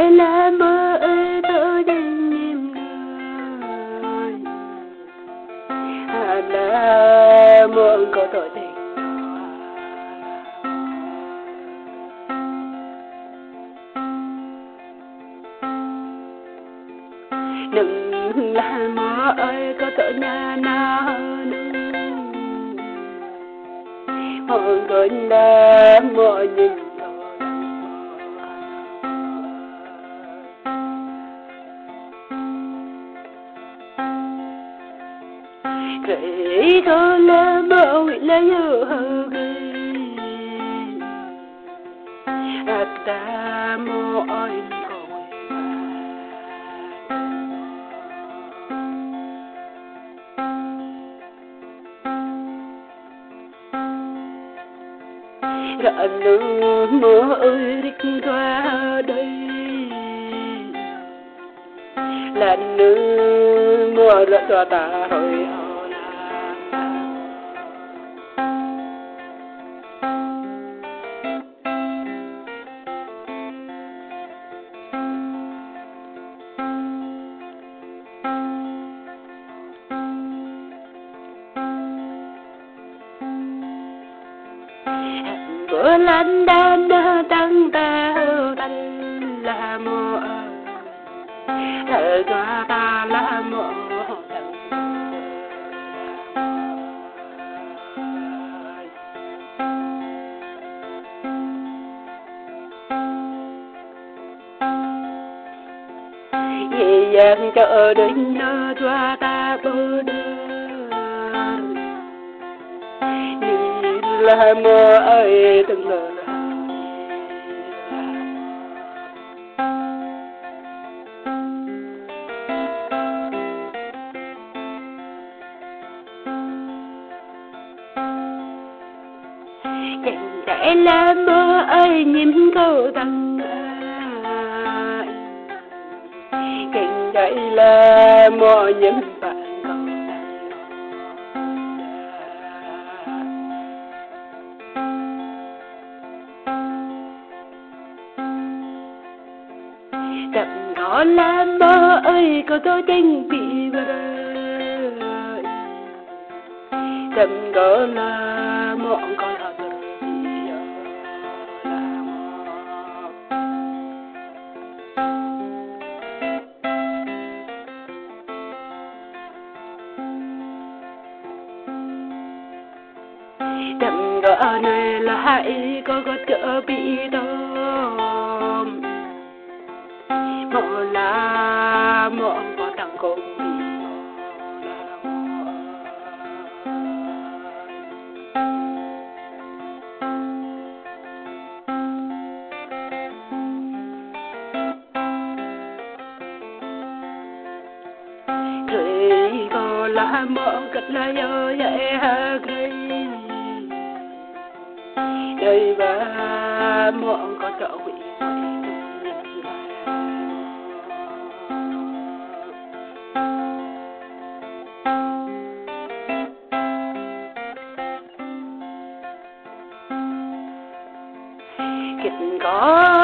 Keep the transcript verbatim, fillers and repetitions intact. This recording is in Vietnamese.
để lá mơ ơi tôi đến niềm đời à lá mơ có tội tình đừng là mơ ơi có tội nhà nào mọi người đã mọi nhìn vậy thôi là bao là yêu người ta mọi đã nương mơ ơi đích qua đây là nương mơ đã cho ta hồi hồn bữa lần đan tăng ta tăng là mơ thời cho ta là mơ dễ dàng chờ đến nơi cho ta bơ đơn là mơ ấy từng lời chẳng để là mơ ấy nhìn câu tăng ai chẳng để là mơ nhìn bạn đậm đó là mơ ơi có tôi tình bị vơi đậm đó là mộng có là đậm đó này là hãy có có chợ bị tôm mơ là mơ có thằng con bị cười có là mơ cất là yo dễ ha cười đây và mơ có trợ quỷ có